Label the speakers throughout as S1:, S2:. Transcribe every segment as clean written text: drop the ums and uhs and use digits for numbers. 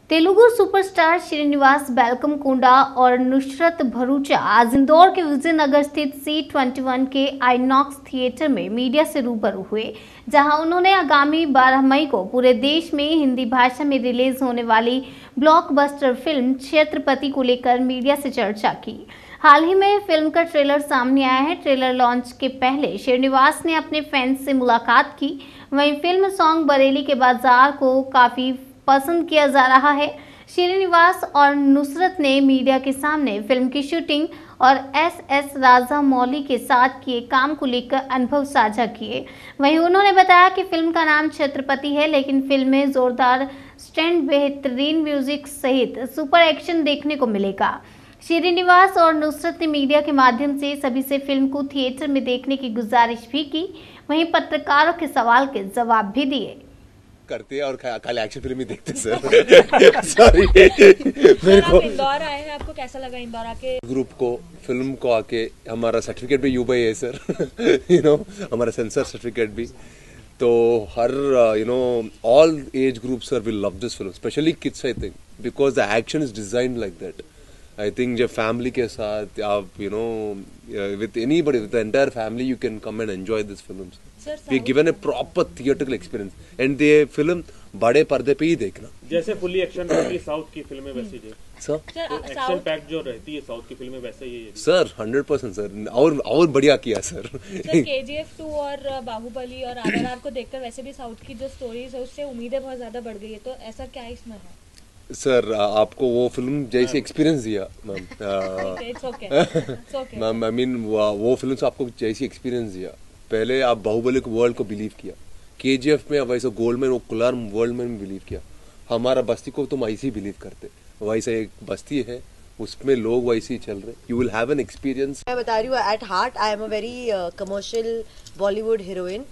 S1: Telugu superstar Srinivas बेलकमकोंडा और नुसरत भरूचा आज इंदौर के विजयनगर स्थित C21 के आईनॉक्स थिएटर में मीडिया से रूबरू हुए, जहां उन्होंने आगामी 12 मई को पूरे देश में हिंदी भाषा में रिलीज होने वाली ब्लॉकबस्टर फिल्म छत्रपति को लेकर मीडिया से चर्चा की। हाल ही में फिल्म का ट्रेलर सामने आया है। ट्रेलर लॉन्च के पहले श्रीनिवास ने अपने फैंस से मुलाकात की। वहीं फिल्म सॉन्ग बरेली के बाजार को काफी पसंद किया जा रहा है। श्रीनिवास और नुसरत ने मीडिया के सामने फिल्म की शूटिंग और SS राजामौली के साथ किए काम को लेकर अनुभव साझा किए। वहीं उन्होंने बताया कि फिल्म का नाम छत्रपति है, लेकिन फिल्म में जोरदार स्टंट, बेहतरीन म्यूजिक सहित सुपर एक्शन देखने को मिलेगा। श्रीनिवास और नुसरत ने मीडिया के माध्यम से सभी से फिल्म को थिएटर में देखने की गुजारिश भी की। वहीं पत्रकारों के सवाल के जवाब भी दिए।
S2: करते हैं और खाली एक्शन फिल्म ही देखते सर। सॉरी। मेरे को
S3: इंदौर आए हैं, आपको कैसा लगा इंदौर आके?
S2: ग्रुप को, फिल्म को आके हमारा सर्टिफिकेट भी यूबाई है सर। हमारा सेंसर सर्टिफिकेट भी, तो हर all age groups sir will love this film, specially kids I think, because the action is designed like that. I think जब फैमिली के साथ आप with anybody, with the entire family, you can come and enjoy this film. We given a proper theatrical experience, and the film बड़े पर्दे पे ही देखना।
S4: जैसे fully action रहती है साउथ की फिल्में वैसी है
S2: सर,
S4: एक्शन पैक जो रहती है साउथ की फिल्में वैसे ही है
S2: सर। 100% सर, और बढ़िया किया सर।
S3: KGF 2 और बाहुबली और RRR को देखकर वैसे भी साउथ की जो स्टोरीज है उससे उम्मीदें बहुत ज्यादा बढ़ गई है, तो ऐसा क्या इसमें है?
S2: सर आपको वो फिल्म जैसे एक्सपीरियंस दिया मैम, मैम आई मीन वो फिल्म से आपको जैसी एक्सपीरियंस दिया, पहले आप बाहुबली को वर्ल्ड को बिलीव किया, KGF में वैसे गोल्ड में वो कुलार वर्ल्ड में बिलीव किया, हमारा बस्ती को तुम ऐसे ही बिलीव करते, वैसे एक बस्ती है उसमें लोग वैसे ही चल रहे। You will have an experience.
S5: मैं बता रही हूँ, at heart I am a very commercial Bollywood heroine,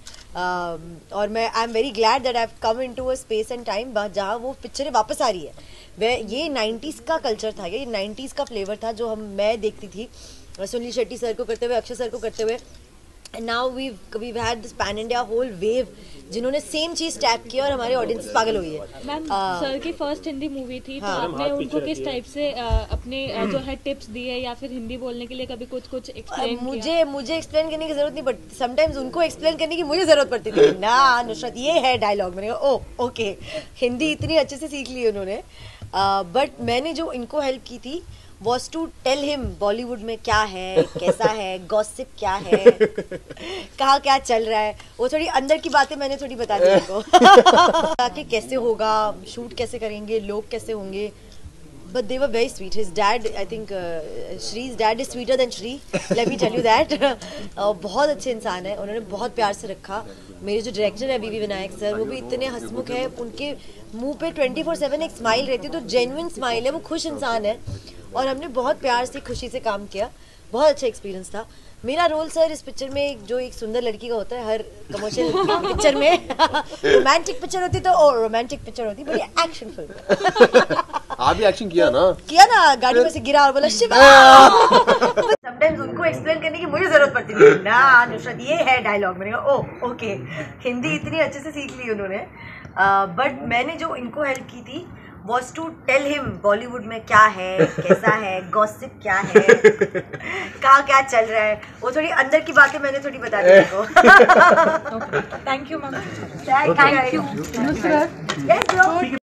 S5: और मैं I am very glad that I have come into a space and time जहाँ वो पिक्चरें वापस आ रही है। वह ये 90s का कल्चर था, ये 90s का फ्लेवर था जो मैं देखती थी सुनील शेट्टी सर को करते हुए, अक्षय सर को करते हुए। Now we've had this pan India whole wave जिन्होंने सेम चीज टैप किया और हमारे ऑडियंस पागल हुई है।
S3: मैम सर की फर्स्ट हिंदी मूवी थी, तो आपने उनको किस टाइप से अपने जो है टिप्स दिए या फिर हिंदी बोलने के लिए कभी कुछ एक्सप्लेन किया? मुझे एक्सप्लेन करने की जरूरत नहीं, बट समटाइम्स उनको एक्सप्लेन करने की मुझे जरूरत पड़ती थी। ना नुसरत ये है डायलॉग, मैंने कहा ओह ओके, हिंदी इतनी अच्छे से सीख ली उन्होंने। बट मैंने जो इनको हेल्प की थी was to tell him Bollywood में क्या है, कैसा है, गॉसिप क्या है, कहाँ क्या चल रहा है, वो थोड़ी अंदर की बातें मैंने थोड़ी बता दी उनको। कि कैसे होगा, शूट कैसे करेंगे, लोग कैसे होंगे। But they were very sweet. His dad, I think, Shree's dad is sweeter than Shree. Let me tell you that. बहुत अच्छे इंसान है, उन्होंने बहुत प्यार से रखा। मेरे जो डायरेक्टर है BV विनायक सर, वो भी इतने हंसमुख है, उनके मुंह पे 24/7 एक स्माइल रहती है, तो जेन्युइन स्माइल है, वो खुश इंसान है, और हमने बहुत प्यार से खुशी से काम किया। बहुत अच्छा एक्सपीरियंस था। मेरा रोल सर इस पिक्चर में जो एक सुंदर लड़की का होता है हर कमर्शियल पिक्चर में, रोमांटिक पिक्चर होती तो रोमांटिक पिक्चर होती, बड़ी एक्शन फिल्म।
S2: आप भी एक्शन किया ना?
S5: गाड़ी में से गिरा और बोला शिवा। समटाइम्स उनको एक्सप्लेन करने की मुझे जरूरत पड़ती थी। ना नुसरत ये है डायलॉग, मैंने कहा ओह ओके, हिंदी इतनी अच्छे से सीख ली उन्होंने। बट मैंने जो इनको हेल्प की थी was to tell him Bollywood में क्या है, कैसा है, गॉसिप क्या है, कहाँ क्या चल रहा है, वो थोड़ी अंदर की बातें मैंने थोड़ी बता दी उनको।
S3: Thank you ma'am.
S5: Thank you.